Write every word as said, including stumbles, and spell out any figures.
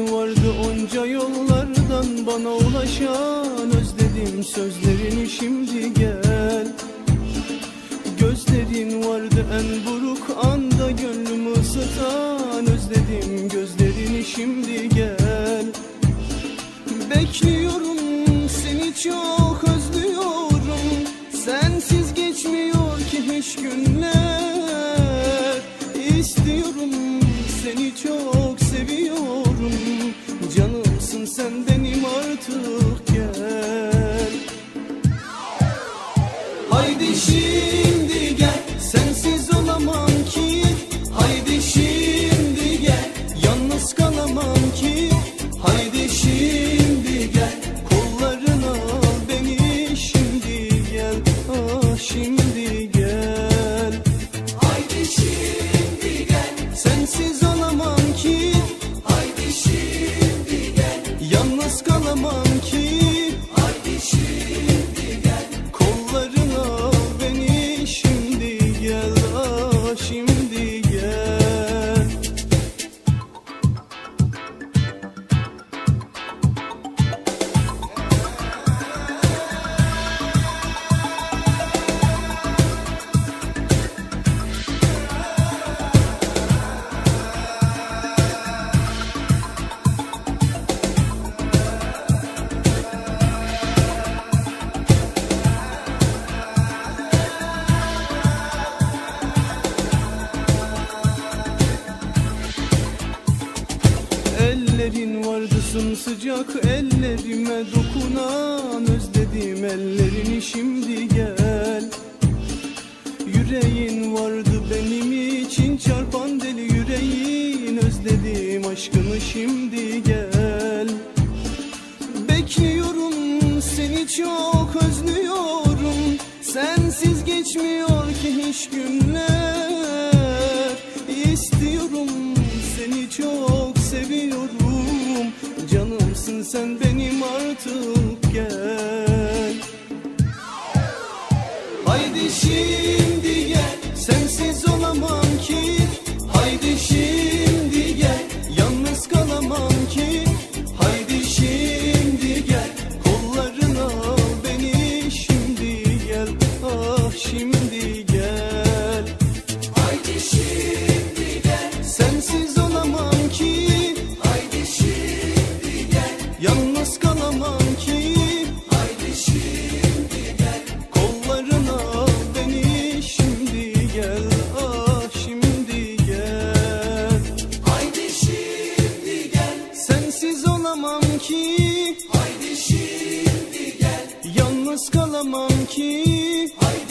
Gözlerin vardı onca yollardan bana ulaşan, özledim sözlerini şimdi gel. Gözlerin vardı en buruk anda gönlümü ısıtan, özledim gözlerini şimdi gel. Bekliyorum seni çok özlüyorum, sensiz geçmiyor ki hiç günler. İstiyorum seni çok seviyorum, canımsın sen benim artık gel. Haydi şimdi gel, sensiz olamam ki. Haydi şimdi gel, yalnız kalamam ki. Haydi şimdi gel, kollarına al beni şimdi gel. Ah şimdi gel. Haydi şimdi gel, sensiz olamam ki. Haydi şimdi gel, yalnız kalamam ki. Haydi şimdi gel, kollarına al beni şimdi gel. Ah şimdi gel. Ellerin vardı sımsıcak, ellerime dokunan, özledim ellerini şimdi gel. Yüreğin vardı benim için çarpan deli yüreğin, özledim aşkını şimdi gel. Bekliyorum seni çok özlüyorum, sensiz geçmiyor ki hiç günler. İstiyorum seni çok seviyorum, canımsın sen benim artık gel. Haydi şimdi gel, sensiz olamam ki. Haydi şimdi gel, yalnız kalamam ki. Haydi şimdi gel, kollarına al beni şimdi gel. Ah şimdi gel. Haydi şimdi gel, sensiz olamam ki. Haydi şimdi gel, yalnız kalamam ki. Haydi şimdi gel, kollarına al beni şimdi gel. Ah şimdi gel. Haydi şimdi gel, sensiz olamam ki. Haydi şimdi gel, yalnız kalamam ki. Haydi